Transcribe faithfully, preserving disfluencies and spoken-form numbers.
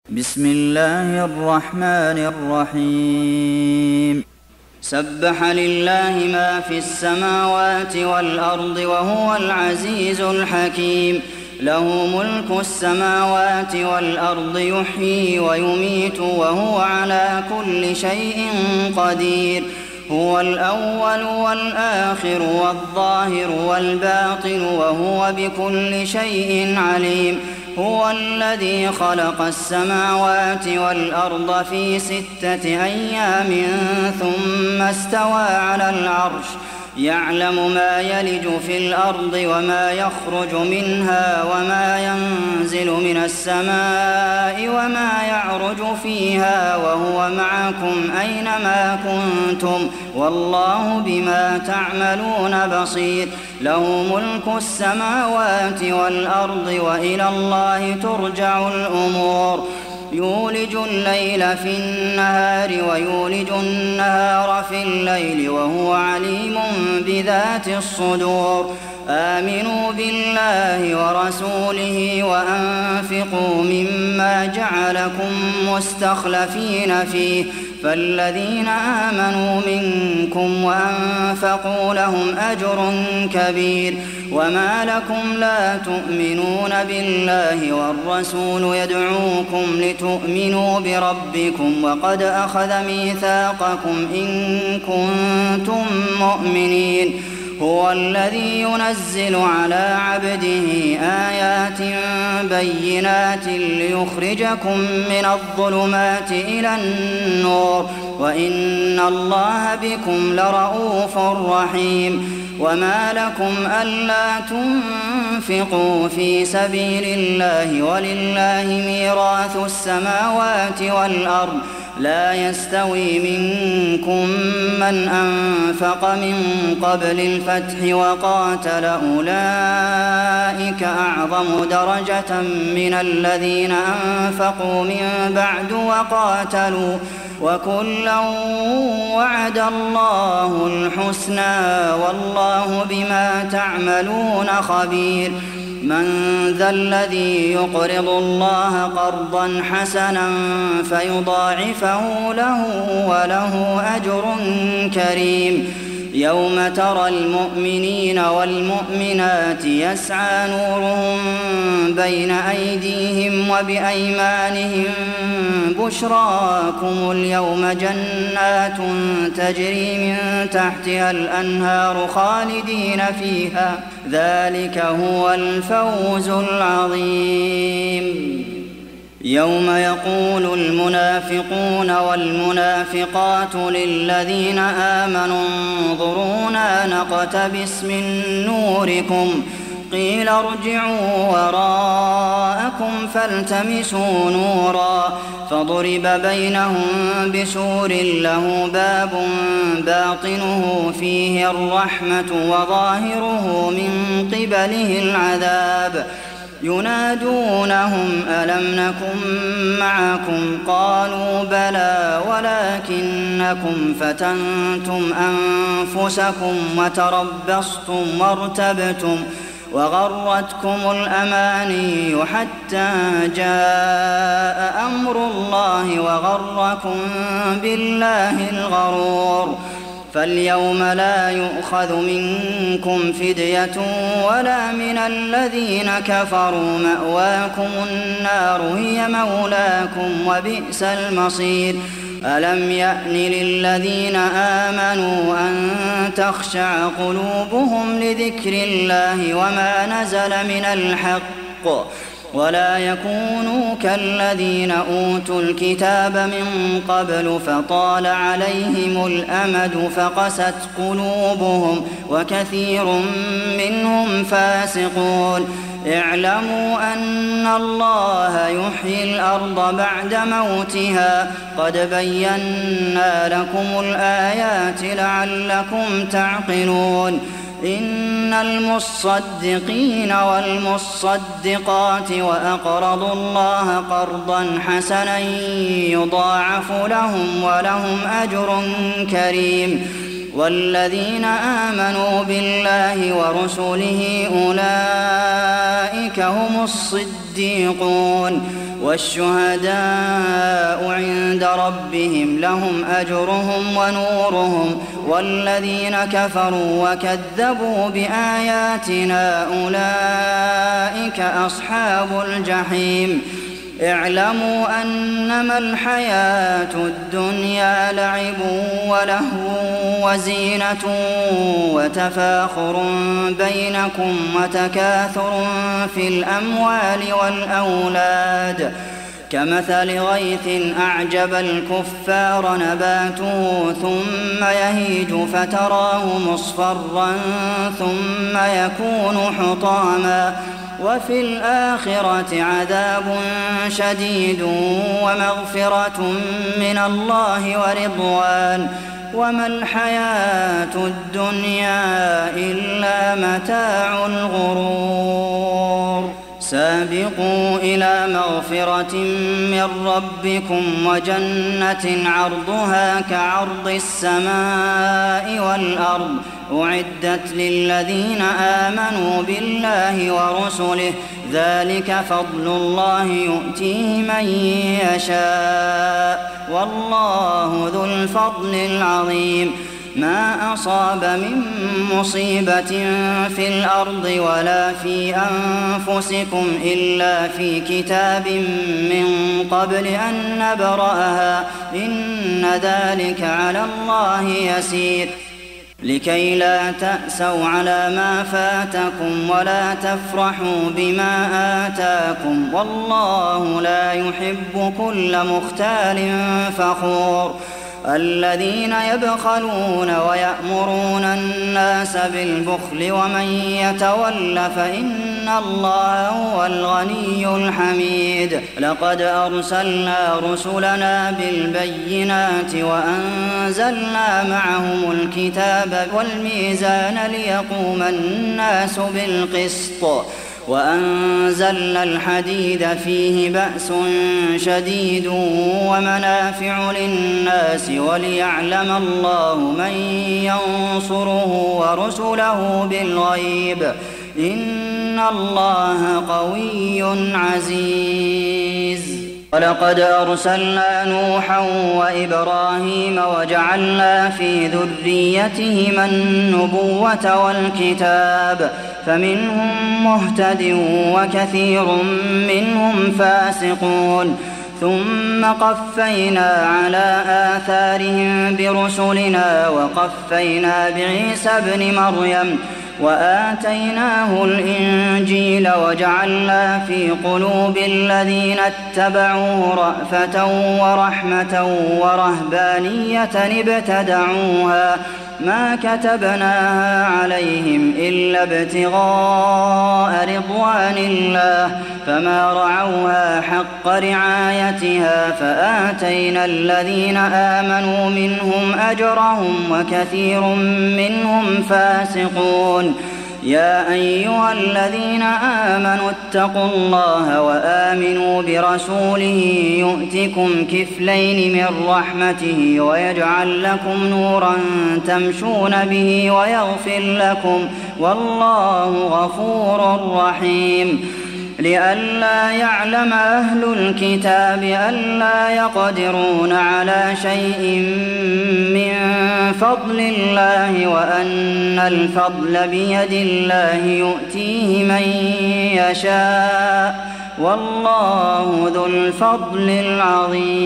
بسم الله الرحمن الرحيم سبح لله ما في السماوات والأرض وهو العزيز الحكيم له ملك السماوات والأرض يحيي ويميت وهو على كل شيء قدير هو الأول والآخر والظاهر والباطن وهو بكل شيء عليم هو الذي خلق السماوات والأرض في ستة أيام ثم استوى على العرش يعلم ما يلج في الأرض وما يخرج منها وما ينزل من السماء وما يعرج فيها وهو معكم أينما كنتم والله بما تعملون بصير له ملك السماوات والأرض وإلى الله ترجع الأمور يولج الليل في النهار ويولج النهار في الليل وهو عليم بذات الصدور آمنوا بالله ورسوله وأنفقوا مما جعلكم مستخلفين فيه فالذين آمنوا منكم وأنفقوا لهم أجر كبير وما لكم لا تؤمنون بالله والرسول يدعوكم لتؤمنوا بربكم وقد أخذ ميثاقكم إن كنتم مؤمنين هو الذي ينزل على عبده آيات بينات ليخرجكم من الظلمات إلى النور وإن الله بكم لرءوف رحيم وما لكم ألا تنفقوا في سبيل الله ولله ميراث السماوات والأرض لا يستوي منكم من أنفق من قبل الفتح وقاتل أولئك أعظم درجة من الذين أنفقوا من بعد وقاتلوا وكلا وعد الله الحسنى والله بما تعملون خبير من ذا الذي يقرض الله قرضا حسنا فيضاعفه له وله أجر كريم يوم ترى المؤمنين والمؤمنات يسعى نورهم بين أيديهم وبأيمانهم بشراكم اليوم جنات تجري من تحتها الأنهار خالدين فيها ذلك هو الفوز العظيم يوم يقول المنافقون والمنافقات للذين آمنوا انظرونا نقتبس من نوركم قيل ارجعوا وراءكم فالتمسوا نورا فضرب بينهم بسور له باب باطنه فيه الرحمة وظاهره من قبله العذاب ينادونهم ألم نكن معكم قالوا بلى ولكنكم فتنتم أنفسكم وتربصتم وارتبتم وغرتكم الأماني حتى جاء أمر الله وغركم بالله الغرور فاليوم لا يؤخذ منكم فدية ولا من الذين كفروا مأواكم النار هي مولاكم وبئس المصير ألم يأن للذين آمنوا أن تخشع قلوبهم لذكر الله وما نزل من الحق ولا يكونوا كالذين أوتوا الكتاب من قبل فطال عليهم الأمد فقست قلوبهم وكثير منهم فاسقون اعلموا أن الله يحيي الأرض بعد موتها قد بينا لكم الآيات لعلكم تعقلون إن المصدقين والمصدقات وأقرضوا الله قرضا حسنا يضاعف لهم ولهم أجر كريم والذين آمنوا بالله ورسله أولئك أولئك هم الصديقون والشهداء عند ربهم لهم أجرهم ونورهم والذين كفروا وكذبوا بآياتنا أولئك أصحاب الجحيم اعلموا أنما الحياة الدنيا لعب ولهو وزينة وتفاخر بينكم وتكاثر في الأموال والأولاد كمثل غيث أعجب الكفار نباته ثم يهيج فتراه مصفرا ثم يكون حطاما وفي الآخرة عذاب شديد ومغفرة من الله ورضوان وما الحياة الدنيا إلا متاع الغرور سابقوا إلى مغفرة من ربكم وجنة عرضها كعرض السماء والأرض أعدت للذين آمنوا بالله ورسله ذلك فضل الله يؤتيه من يشاء والله ذو الفضل العظيم ما أصاب من مصيبة في الأرض ولا في أنفسكم إلا في كتاب من قبل أن نبرأها إن ذلك على الله يسير لكي لا تأسوا على ما فاتكم ولا تفرحوا بما آتاكم والله لا يحب كل مختال فخور الذين يبخلون ويأمرون الناس بالبخل ومن يتول فإن الله هو الغني الحميد لقد أرسلنا رسلنا بالبينات وأنزلنا معهم الكتاب والميزان ليقوم الناس بالقسط وأنزلنا الحديد فيه بأس شديد ومنافع للناس وليعلم الله من ينصره ورسله بالغيب إن الله قوي عزيز ولقد أرسلنا نوحا وإبراهيم وجعلنا في ذريتهما النبوة والكتاب فمنهم مهتد وكثير منهم فاسقون ثم قفينا على آثارهم برسلنا وقفينا بعيسى ابن مريم وآتيناه الإنجيل وجعلنا في قلوب الذين اتبعوه رأفة ورحمة ورهبانية ابتدعوها ما كتبناها عليهم إلا ابتغاء رضوان الله فما رعوها حق رعايتها فآتينا الذين آمنوا منهم أجرهم وكثير منهم فاسقون يا أيها الذين آمنوا اتقوا الله وآمنوا برسوله يؤتكم كفلين من رحمته ويجعل لكم نورا تمشون به ويغفر لكم والله غفور رحيم لئلا يعلم أهل الكتاب ألا يقدرون على شيء من فضل الله وأن الفضل بيد الله يؤتيه من يشاء والله ذو الفضل العظيم